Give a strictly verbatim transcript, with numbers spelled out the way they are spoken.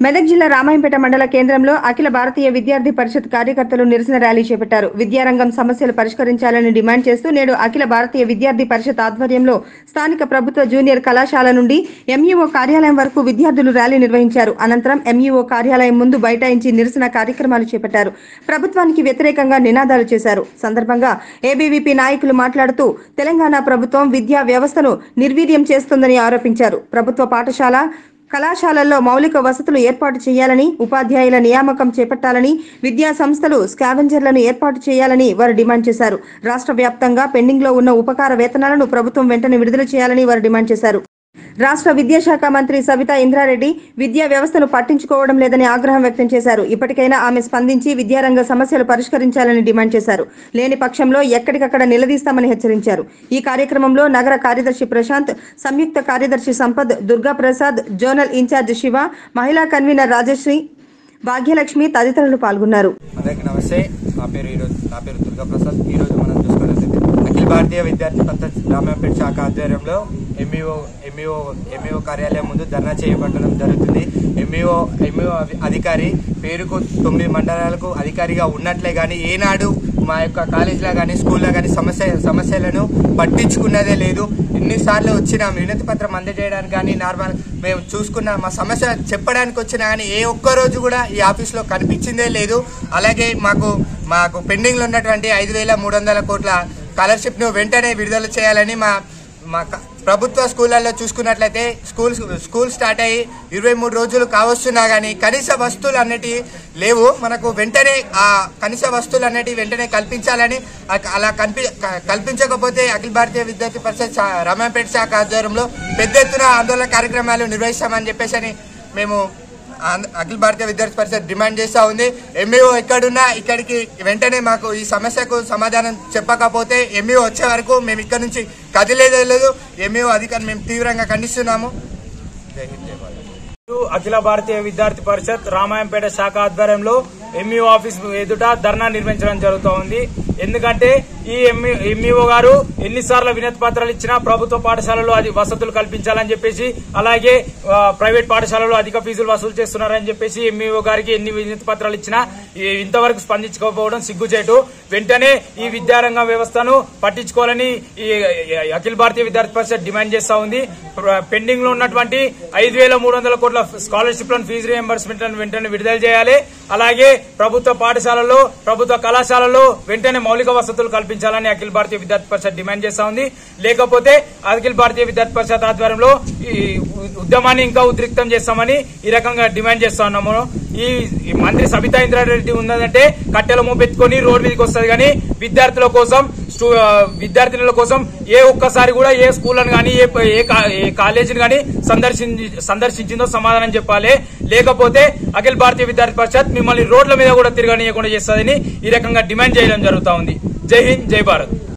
మెదక్ జిల్లా రామాయంపేట మండల కేంద్రంలో అఖిల భారతీయ విద్యార్థి పరిషత్ కార్యకర్తలు నిరసన ర్యాలీ చేపట్టారు. విద్యారంగం సమస్యలు పరిష్కరించాలని డిమాండ్ చేస్తూ నేడు అఖిల భారతీయ విద్యార్థి పరిషత్ ఆధ్వర్యంలో స్థానిక ప్రభుత్వ జూనియర్ కళాశాల నుండి ఎంఈఓ కార్యాలయం వరకు విద్యార్థులు ర్యాలీ నిర్వహించారు. అనంతరం ఎంఈఓ కార్యాలయం ముందు బైఠాయించి నిరసన కార్యక్రమాలు చేపట్టారు. ప్రభుత్వానికి వ్యతిరేకంగా నినాదాలు చేశారు. సందర్భంగా ఏబీవీపీ నాయకులు మాట్లాడుతూ తెలంగాణ ప్రభుత్వం విద్యా వ్యవస్థను నిర్వీర్యం చేస్తుందని ఆరోపించారు. ప్రభుత్వ పాఠశాల కళాశాలల్లో మౌలిక వసతులు ఏర్పాటు చేయాలని, ఉపాధ్యాయుల నియామకం చేపట్టాలని, విద్యా సంస్థలు స్కావెంజర్లను ఏర్పాటు చేయాలని వారు డిమాండ్ చేశారు. రాష్ట్ర వ్యాప్తంగా పెండింగ్ లో ఉన్న ఉపకార వేతనాలను ప్రభుత్వం వెంటనే విడుదల చేయాలని వారు డిమాండ్ చేశారు. రాష్ట్ర విద్యాశాఖ మంత్రి సబితా ఇంద్రారెడ్డి విద్యా వ్యవస్థను పట్టించుకోవడం లేదని ఆగ్రహం వ్యక్తం చేశారు. ఇప్పటికైనా ఆమె స్పందించి విద్యారంగ సమస్యలు పరిష్కరించాలని డిమాండ్ చేశారు. లేని పక్షంలో ఎక్కడికక్కడ నిలదీస్తామని హెచ్చరించారు. ఈ కార్యక్రమంలో నగర కార్యదర్శి ప్రశాంత్, సంయుక్త కార్యదర్శి సంపత్, దుర్గా ప్రసాద్, జోనల్ ఇన్ఛార్జ్ శివ, మహిళా కన్వీనర్ రాజశ్రీ, భాగ్యలక్ష్మి తదితరులు పాల్గొన్నారు. అందరికీ నమస్తే. నా పేరు ఈరోజు నా పేరు దుర్గా ప్రసాద్. ఈరోజు మనం చూసుకున్నట్లయితే అఖిల భారతీయ విద్యార్థి పరిషత్ రామాయంపేట శాఖ ఆధ్వర్యంలో ఎంఈఓ ఎంఈఓ ఎంఈఓ కార్యాలయం ముందు ధర్నా చేయబడడం జరుగుతుంది. ఎంఈఓ ఎంఈఓ అధికారి పేరుకు తొమ్మిది మండలాలకు అధికారిగా ఉన్నట్లే కానీ ఏనాడు మా యొక్క కాలేజీలో కానీ స్కూల్లో కానీ సమస్య సమస్యలను పట్టించుకున్నదే లేదు. ఎన్నిసార్లు వచ్చినా వినతి పత్రం అందజేయడానికి కానీ నార్మల్ మేము చూసుకున్న మా సమస్య చెప్పడానికి వచ్చినా కానీ ఏ ఒక్కరోజు కూడా ఈ ఆఫీస్లో కనిపించిందే లేదు. అలాగే మాకు మాకు పెండింగ్లో ఉన్నటువంటి ఐదు వేల మూడు వందల కోట్ల స్కాలర్షిప్ను వెంటనే విడుదల చేయాలని మా మా ప్రభుత్వ స్కూళ్ళల్లో చూసుకున్నట్లయితే స్కూల్ స్కూల్ స్టార్ట్ అయ్యి ఇరవై మూడు రోజులు కావస్తున్నా కానీ కనీస వస్తువులు అన్నిటి లేవు. మనకు వెంటనే ఆ కనీస వస్తువులు అన్నిటి వెంటనే కల్పించాలని, అలా కల్పి కల్పించకపోతే అఖిల భారతీయ విద్యార్థి పరిషత్ రామాయంపేట శాఖ ఆధ్వర్యంలో పెద్ద ఎత్తున ఆందోళన కార్యక్రమాలు నిర్వహిస్తామని చెప్పేసి అని మేము అఖిల భారతీయ విద్యార్థి పరిషత్ డిమాండ్ చేస్తూ ఉంది. ఎంఈఓ ఎక్కడున్నా ఇక్కడికి వెంటనే మాకు ఈ సమస్యకు సమాధానం చెప్పకపోతే ఎంఈఓ వచ్చే వరకు మేము ఇక్కడ నుంచి కదిలేదే లేదు. ఎంఈఓ అధికారులు మేము తీవ్రంగా ఖండిస్తున్నాము. జై హింద్, జై భారత్. అఖిల భారతీయ విద్యార్థి పరిషత్ రామాయంపేట శాఖ ఆధ్వర్యంలో ఎంఈఓ ఆఫీస్ ఎదుట ధర్నా నిర్వహించడం జరుగుతూ ఉంది. ఎందుకంటే ఈ ఎంఈఓ గారు ఎన్నిసార్లు వినతి పత్రాలు ఇచ్చినా ప్రభుత్వ పాఠశాలలో అది వసతులు కల్పించాలని చెప్పేసి, అలాగే ప్రైవేట్ పాఠశాలలో అధిక ఫీజులు వసూలు చేస్తున్నారని చెప్పేసి ఎంఈఓ గారికి ఎన్ని వినతి పత్రాలు ఇచ్చినా ఇంతవరకు స్పందించకపోవడం సిగ్గుచేటు. వెంటనే ఈ విద్యారంగ వ్యవస్థను పట్టించుకోవాలని ఈ అఖిల భారతీయ విద్యార్థి పరిషత్ డిమాండ్ చేస్తా ఉంది. పెండింగ్ లో ఉన్నటువంటి ఐదు వేల మూడు వందల కోట్ల స్కాలర్షిప్ లను, ఫీజు రియంబర్స్మెంట్ లను వెంటనే విడుదల చేయాలి. అలాగే ప్రభుత్వ పాఠశాలలో, ప్రభుత్వ కళాశాలలో వెంటనే మౌలిక వసతులు కల్పించాలని అఖిల భారతీయ విద్యార్థి పరిషత్ డిమాండ్ చేస్తా ఉంది. లేకపోతే అఖిల భారతీయ విద్యార్థి పరిషత్ ఆధ్వర్యంలో ఈ ఉద్యమాన్ని ఇంకా ఉద్రిక్తం చేస్తామని ఈ రకంగా డిమాండ్ చేస్తా ఉన్నాము. ఈ మంత్రి సబితా ఇంద్రారెడ్డి ఉన్నదంటే కట్టెల మోపెత్తుకొని రోడ్డు మీదకి వస్తుంది కానీ విద్యార్థుల కోసం, విద్యార్థినుల కోసం ఏ ఒక్కసారి కూడా ఏ స్కూళ్లను కానీ ఏ కాలేజీని కానీ సందర్శించి సందర్శించిందో సమాధానం చెప్పాలి. లేకపోతే అఖిల భారతీయ విద్యార్థి పరిషత్ మిమ్మల్ని రోడ్ల మీద కూడా తిరగనీయకుండా చేస్తుందని ఈ రకంగా డిమాండ్ చేయడం జరుగుతా ఉంది. జై హింద్, జై భారత్.